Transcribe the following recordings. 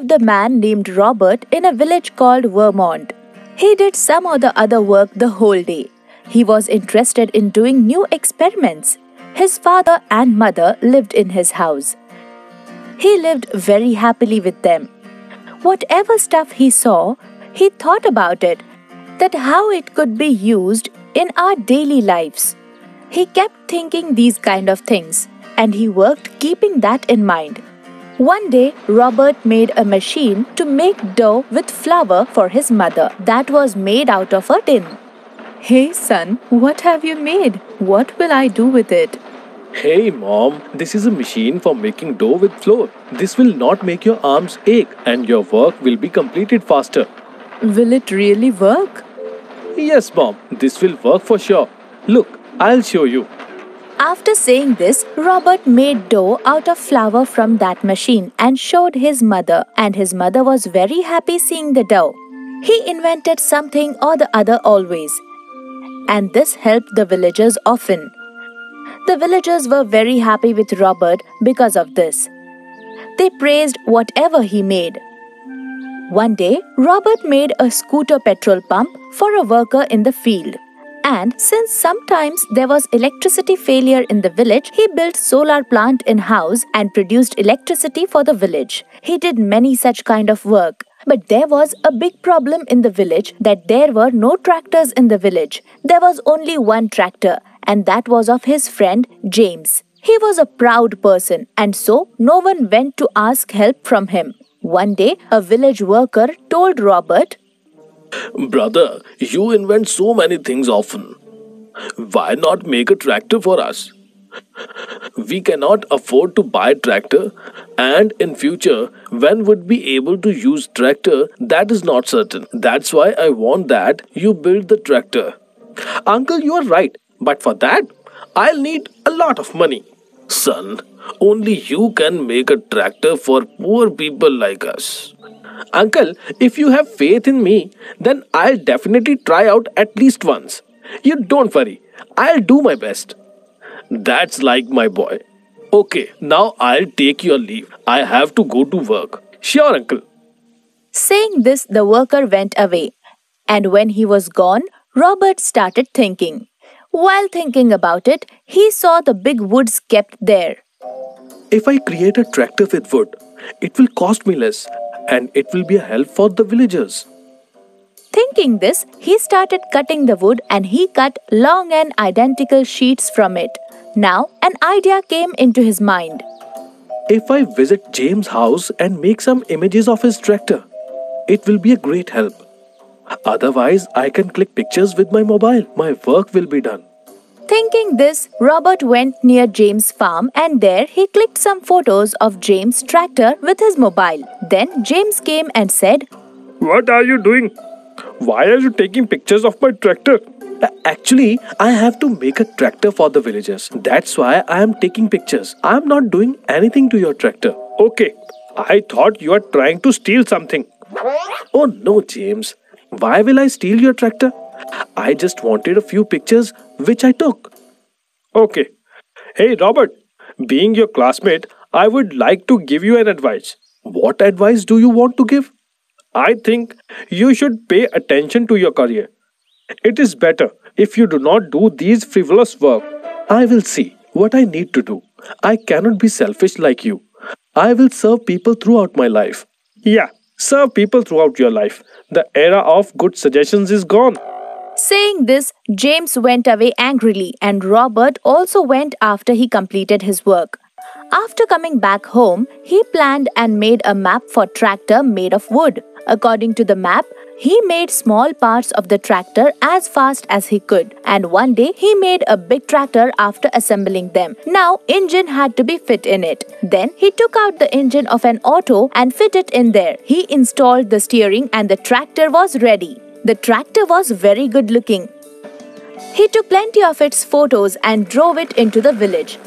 lived a man named Robert in a village called Vermont. He did some or the other work the whole day. He was interested in doing new experiments. His father and mother lived in his house. He lived very happily with them. Whatever stuff he saw, he thought about it, that how it could be used in our daily lives. He kept thinking these kind of things, and he worked keeping that in mind. One day, Robert made a machine to make dough with flour for his mother that was made out of a tin. Hey son, what have you made? What will I do with it? Hey mom, this is a machine for making dough with flour. This will not make your arms ache and your work will be completed faster. Will it really work? Yes mom, this will work for sure. Look, I'll show you. After saying this, Robert made dough out of flour from that machine and showed his mother, and his mother was very happy seeing the dough. He invented something or the other always, and this helped the villagers often. The villagers were very happy with Robert because of this. They praised whatever he made. One day, Robert made a scooter petrol pump for a worker in the field. And since sometimes there was electricity failure in the village, he built solar plant in-house and produced electricity for the village. He did many such kind of work. But there was a big problem in the village that there were no tractors in the village. There was only one tractor, and that was of his friend James. He was a proud person, and so no one went to ask help from him. One day, a village worker told Robert, Brother, you invent so many things often. Why not make a tractor for us? We cannot afford to buy tractor, and in future, when would be able to use tractor, that is not certain. That's why I want that you build the tractor. Uncle, you are right, but for that, I'll need a lot of money. Son, only you can make a tractor for poor people like us. Uncle, if you have faith in me, then I'll definitely try out at least once. You don't worry, I'll do my best. That's like my boy. Okay, now I'll take your leave. I have to go to work. Sure, uncle. Saying this, the worker went away. And when he was gone, Robert started thinking. While thinking about it, he saw the big woods kept there. If I create a tractor with wood, it will cost me less and it will be a help for the villagers. Thinking this, he started cutting the wood and he cut long and identical sheets from it. Now, an idea came into his mind. If I visit James' house and make some images of his tractor, it will be a great help. Otherwise, I can click pictures with my mobile. My work will be done. Thinking this, Robert went near James' farm and there he clicked some photos of James' tractor with his mobile. Then James came and said, What are you doing? Why are you taking pictures of my tractor? Actually, I have to make a tractor for the villagers. That's why I am taking pictures. I am not doing anything to your tractor. Okay, I thought you are trying to steal something. Oh no, James. Why will I steal your tractor? I just wanted a few pictures which I took. Okay. Hey Robert, being your classmate, I would like to give you an advice. What advice do you want to give? I think you should pay attention to your career. It is better if you do not do these frivolous work. I will see what I need to do. I cannot be selfish like you. I will serve people throughout my life. Yeah, serve people throughout your life. The era of good suggestions is gone. Saying this, James went away angrily and Robert also went after he completed his work. After coming back home, he planned and made a map for tractor made of wood. According to the map, he made small parts of the tractor as fast as he could, and one day he made a big tractor after assembling them. Now, engine had to be fit in it. Then he took out the engine of an auto and fit it in there. He installed the steering and the tractor was ready. The tractor was very good looking. He took plenty of its photos and drove it into the village.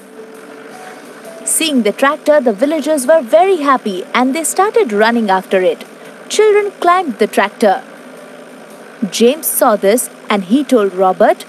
Seeing the tractor, the villagers were very happy and they started running after it. Children climbed the tractor. James saw this and he told Robert,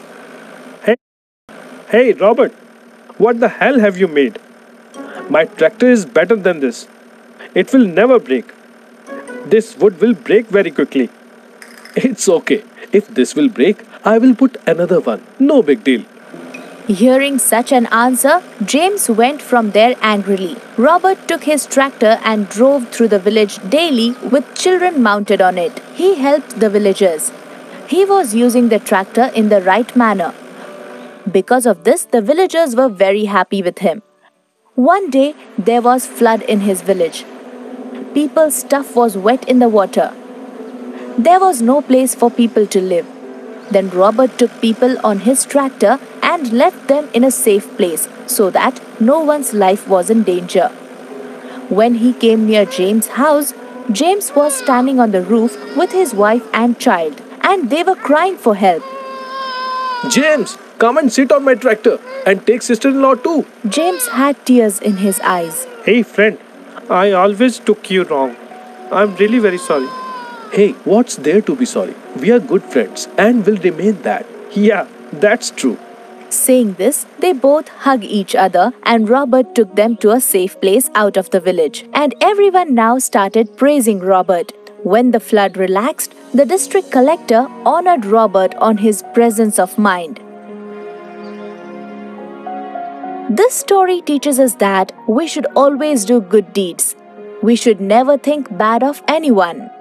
Hey Robert, what the hell have you made? My tractor is better than this. It will never break. This wood will break very quickly. It's okay. If this will break, I will put another one. No big deal. Hearing such an answer, James went from there angrily. Robert took his tractor and drove through the village daily with children mounted on it. He helped the villagers. He was using the tractor in the right manner. Because of this, the villagers were very happy with him. One day, there was flood in his village. People's stuff was wet in the water. There was no place for people to live. Then Robert took people on his tractor and left them in a safe place so that no one's life was in danger. When he came near James' house, James was standing on the roof with his wife and child, and they were crying for help. James, come and sit on my tractor and take sister-in-law too. James had tears in his eyes. Hey friend, I always took you wrong. I'm really very sorry. Hey, what's there to be sorry? We are good friends and will remain that. Yeah, that's true. Saying this, they both hugged each other and Robert took them to a safe place out of the village. And everyone now started praising Robert. When the flood relaxed, the district collector honored Robert on his presence of mind. This story teaches us that we should always do good deeds. We should never think bad of anyone.